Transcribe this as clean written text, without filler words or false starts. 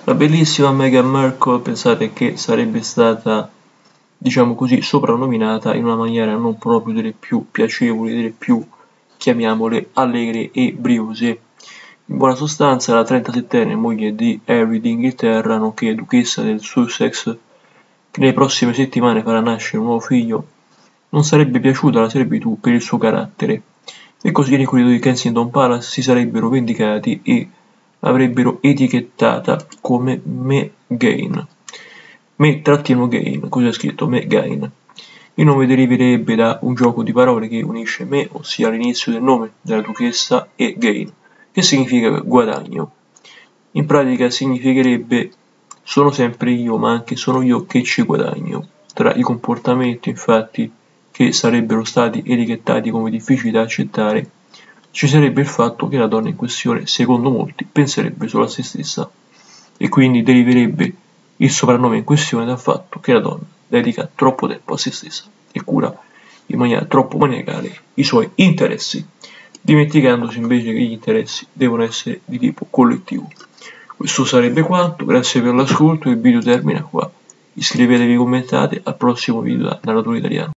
La bellissima Meghan Markle pensate che sarebbe stata, diciamo così, soprannominata in una maniera non proprio delle più piacevoli, delle più, chiamiamole, allegre e briose. In buona sostanza, la 37enne moglie di Harry d'Inghilterra, nonché duchessa del Sussex, che nelle prossime settimane farà nascere un nuovo figlio, non sarebbe piaciuta la servitù per il suo carattere, e così i reclusi di Kensington Palace si sarebbero vendicati e l'avrebbero etichettata come Megain. Me-gain, così è scritto Megain. Il nome deriverebbe da un gioco di parole che unisce me, ossia l'inizio del nome della duchessa, e gain, che significa guadagno. In pratica significherebbe sono sempre io, ma anche sono io che ci guadagno. Tra i comportamenti, infatti, che sarebbero stati etichettati come difficili da accettare, ci sarebbe il fatto che la donna in questione, secondo molti, penserebbe solo a se stessa, e quindi deriverebbe il soprannome in questione dal fatto che la donna dedica troppo tempo a se stessa e cura in maniera troppo maniacale i suoi interessi, dimenticandosi invece che gli interessi devono essere di tipo collettivo. Questo sarebbe quanto, grazie per l'ascolto, il video termina qua. Iscrivetevi, commentate, al prossimo video da Narratore Italiano.